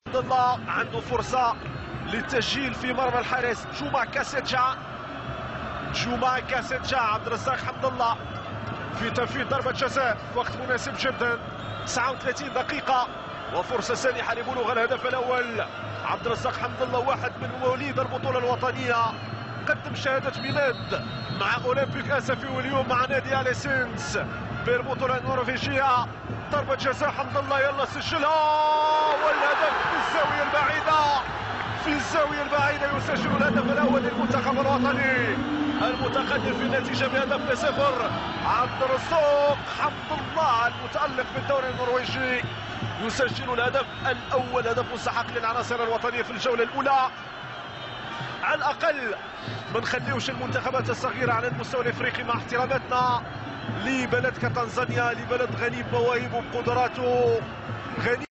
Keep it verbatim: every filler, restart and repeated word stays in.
عبد الله عنده فرصة للتسجيل في مرمى الحارس جوما كاسيتشا. جوما كاسيتشا عبد الرزاق حمد الله في تنفيذ ضربة جزاء في وقت مناسب جدا. تسعة وثلاثين دقيقة وفرصة سانحة لبلوغ الهدف الأول. عبد الرزاق حمد الله واحد من مواليد البطولة الوطنية، قدم شهادة ميلاد مع أولمبيك أسفي واليوم مع نادي أليسنس بالبطولة النرويجية. ضربة جزاء حمد الله، يلا سجلها، والهدف في الزاوية البعيدة. في الزاوية البعيدة يسجل الهدف الأول للمنتخب الوطني المتقدم في النتيجة بهدف لصفر. عبد الرزاق حمد الله المتألق بالدوري النرويجي يسجل الهدف الأول، هدف مستحق للعناصر الوطنية في الجولة الأولى. على الأقل ما نخليوش المنتخبات الصغيرة على المستوى الإفريقي، مع احتراماتنا لبلد كتنزانيا، لبلد غني بمواهبه وبقدراته، غني